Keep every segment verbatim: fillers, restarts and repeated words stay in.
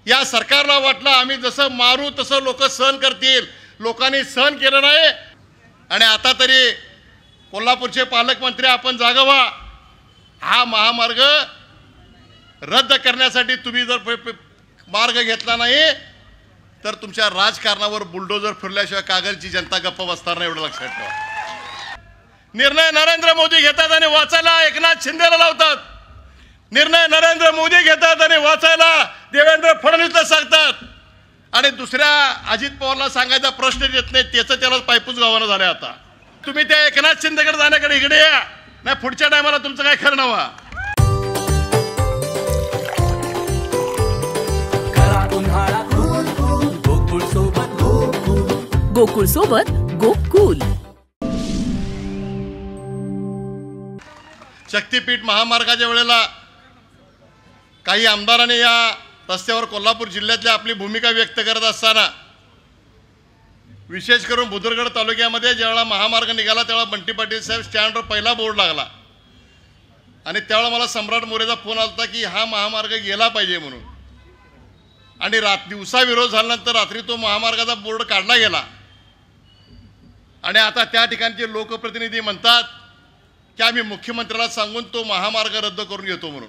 या सरकारला वाटलं आम्ही जसं मारू तसं लोक सहन करतील, लोकांनी सहन केलं नाही। आणि आता तरी कोल्हापूरचे पालकमंत्री आपण जागा व्हा। हा महामार्ग रद्द करण्यासाठी तुम्ही जर मार्ग घेतला नाही तर तुमच्या राजकारणावर बुलडोजर फिरल्याशिवाय कागलची जनता गप्प बसणार नाही, एवढं लक्षात ठेवा। निर्णय नरेंद्र मोदी घेतात आणि वाचायला एकनाथ शिंदेला लावतात, निर्णय नरेंद्र मोदी घेतात आणि वाचायला देवेंद्र फडणवीसला सांगतात, आणि दुसऱ्या अजित पवारला सांगायचा प्रश्न येत नाही, त्याचं त्याला पायपूस गावानं झालं। आता तुम्ही त्या एकनाथ शिंदेकडे जाण्याकडे इकडे या, नाही पुढच्या टायमाला तुमचं काय खरं नव्हा। गोकुळ सोबत गोकुल शक्तीपीठ महामार्गाच्या वेळेला काही आमदारांनी या रस्त्यावर कोल्हापूर जिल्ह्यातली आपली भूमिका व्यक्त करत असताना, विशेष करून बुदरगड तालुक्यामध्ये ज्यावेळेला महामार्ग निघाला त्यावेळेला बंटी पाटील साहेब स्टँडवर पहिला बोर्ड लागला आणि त्यावेळेला मला सम्राट मोरेचा फोन आला होता की हा महामार्ग गेला पाहिजे म्हणून, आणि रात दिवसा विरोध झाल्यानंतर रात्री तो महामार्गाचा बोर्ड काढला गेला। आणि आता त्या ठिकाणचे लोकप्रतिनिधी म्हणतात की आम्ही मुख्यमंत्र्याला सांगून तो महामार्ग रद्द करून घेतो म्हणून।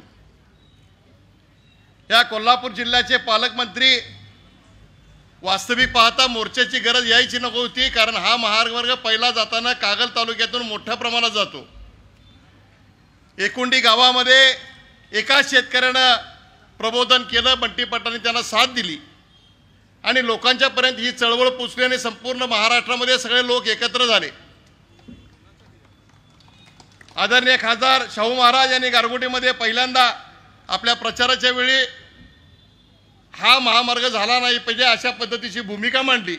या कोल्हापूर जिल्ह्याचे पालकमंत्री वास्तविक पाहता मोर्चाची गरज यायची नको होती, कारण हा महामार्ग पहिला जाताना कागल तालुक्यातून मोठ्या प्रमाणात जातो। एकुंडी गावामध्ये एका शेतकऱ्यानं प्रबोधन केलं, बंटी पाटलांनी त्यांना साथ दिली आणि लोकांच्या पर्यंत ही चळवळ पोचली आणि संपूर्ण महाराष्ट्रामध्ये सगळे लोक एकत्र झाले। आदरणीय खासदार शाहू महाराज यांनी गारगोटीमध्ये पहिल्यांदा आपल्या प्रचाराच्या वेळी हा महामार्ग झाला नाही पाहिजे अशा पद्धतीची भूमिका मांडली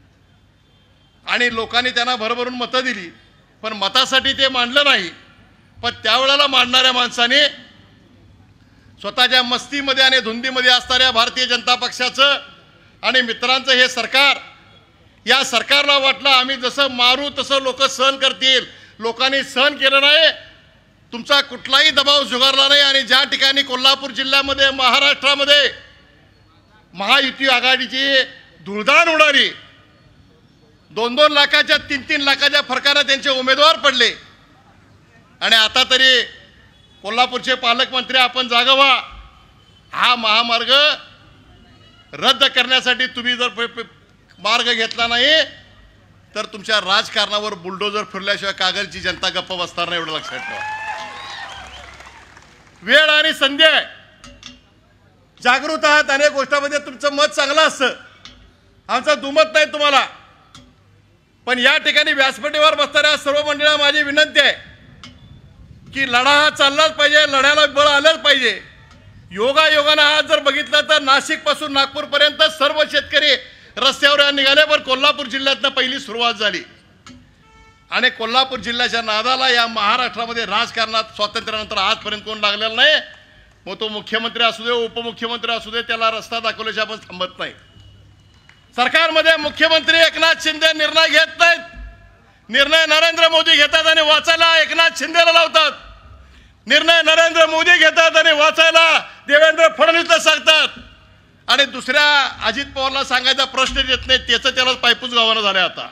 आणि लोकांनी त्यांना भरभरून मतं दिली, पण मतासाठी ते मांडलं नाही। पण त्यावेळेला मांडणाऱ्या माणसाने स्वतःच्या मस्तीमध्ये आणि धुंदीमध्ये असणाऱ्या भारतीय जनता पक्षाचं आणि मित्रांचं हे सरकार, या सरकारला वाटलं आम्ही जसं मारू तसं लोक सहन करतील, लोकांनी सहन केलं नाही, तुमचा कुठलाही दबाव झुगारला नाही। आणि ज्या ठिकाणी कोल्हापूर जिल्ह्यामध्ये महाराष्ट्रामध्ये महायुती आघाडीची धुळधाण उडाली, दोन दोन लाखाच्या तीन तीन लाखाच्या फरकाने त्यांचे उमेदवार पडले, आणि आता तरी कोल्हापूरचे पालकमंत्री आपण जागा व्हा। हा महामार्ग रद्द करण्यासाठी तुम्ही जर मार्ग घेतला नाही तर तुमच्या राजकारणावर बुलडोजर फिरल्याशिवाय कागलची जनता गप्प बसणार नाही, एवढं लक्षात ठेवा। वेळ आणि संधी आहे, जागृत आहात, अनेक गोष्टींमध्ये तुमचं मत चांगलं असतं, आमचं दुमत नाही तुम्हाला, पण या ठिकाणी व्यासपीठावर बसणाऱ्या सर्व मंडळींना माझी विनंती आहे की लढा हा चाललाच पाहिजे, लढ्याला बळ आलंच पाहिजे। योगा योगानं आज जर बघितलं तर नाशिक पासून नागपूर पर्यंत सर्व शेतकरी रस्त्यावर निघाले, पण कोल्हापूर जिल्ह्यातनं पहिली सुरुवात झाली आणि कोल्हापूर जिल्ह्याच्या नादाला या महाराष्ट्रामध्ये राजकारणात स्वातंत्र्यानंतर आजपर्यंत कोण लागलेला नाही। मग तो मुख्यमंत्री असू दे, उपमुख्यमंत्री असू दे, त्याला रस्ता दाखवल्याशिवाय आपण थांबत नाही। सरकारमध्ये मुख्यमंत्री एकनाथ शिंदे निर्णय घेत नाहीत, निर्णय नरेंद्र मोदी घेतात आणि वाचायला एकनाथ शिंदेला लावतात, निर्णय नरेंद्र मोदी घेतात आणि वाचायला देवेंद्र फडणवीसला सांगतात, आणि दुसऱ्या अजित पवारला सांगायचा प्रश्न येत नाही, त्याचं त्याला पायपूस गावानं झालं। आता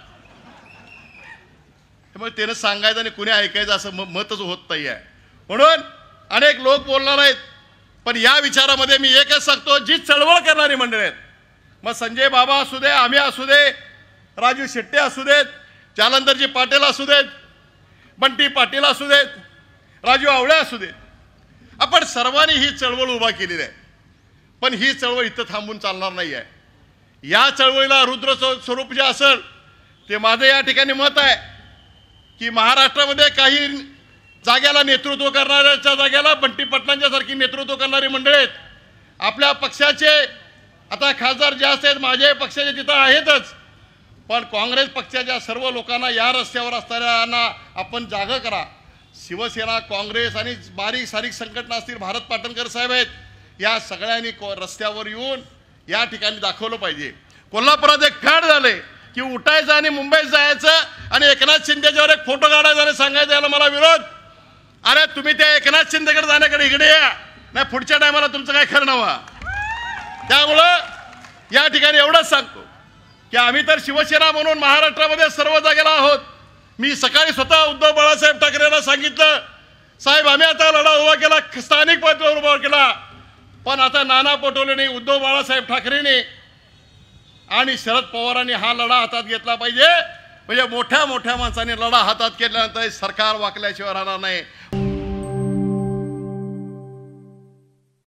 त्यामुळे त्यानं सांगायचं आणि कुणी ऐकायचं असं मतच होत नाही आहे, म्हणून अनेक लोक बोलणार आहेत, पण या विचारामध्ये मी एकच सांगतो, जी चळवळ करणारी मंडळी आहेत, मग संजय बाबा असू दे, आम्ही असू दे, राजू शेट्टे असू देत, जालंधरजी पाटील असू देत, बंटी पाटील असू देत, राजू आवळे असू देत, आपण सर्वांनी ही चळवळ उभा केलेली आहे, पण ही चळवळ इथं थांबून चालणार नाही आहे। या चळवळीला रुद्र स्वरूप जे असेल ते माझं या ठिकाणी मत आहे की महाराष्ट्रामध्ये काही जाग्याला नेतृत्व करणाऱ्याच्या जाग्याला बंटी पाटलांच्या सारखी नेतृत्व करणारी मंडळी आहेत। आपल्या पक्षाचे आता खासदार जे आहेत माझ्या पक्षाचे तिथं आहेतच, पण काँग्रेस पक्षाच्या सर्व लोकांना या रस्त्यावर असणाऱ्यांना आपण जागा करा। शिवसेना, काँग्रेस आणि बारीक सारीक संघटना असतील, भारत पाटणकर साहेब आहेत, या सगळ्यांनी रस्त्यावर येऊन या ठिकाणी दाखवलं पाहिजे। कोल्हापुरात एक फॅड झाले की उठायचं आणि मुंबईत जायचं आणि एकनाथ शिंदेच्यावर एक फोटो काढायचा आणि सांगायचं याला मला विरोध। अरे तुम्ही त्या एकनाथ शिंदेकडे जाण्याकडे इकडे या, नाही पुढच्या टायमाला तुमचं काय खरं नव्हा। त्यामुळं या ठिकाणी एवढंच सांगतो की आम्ही तर शिवसेना म्हणून महाराष्ट्रामध्ये सर्व जागेला आहोत. मी सकाळी स्वतः उद्धव बाळासाहेब ठाकरेंना सांगितलं, साहेब आम्ही आता लढा उभा केला, स्थानिक पातळीवर उभा केला, पण आता नाना पटोलेने, उद्धव बाळासाहेब ठाकरेने आणि शरद पवारांनी हा लढा हातात घेतला पाहिजे. म्हणजे मोठ्या मोठ्या माणसांनी लढा हातात घेतल्यानंतर सरकार वाकल्याशिवाय राहणार नाही.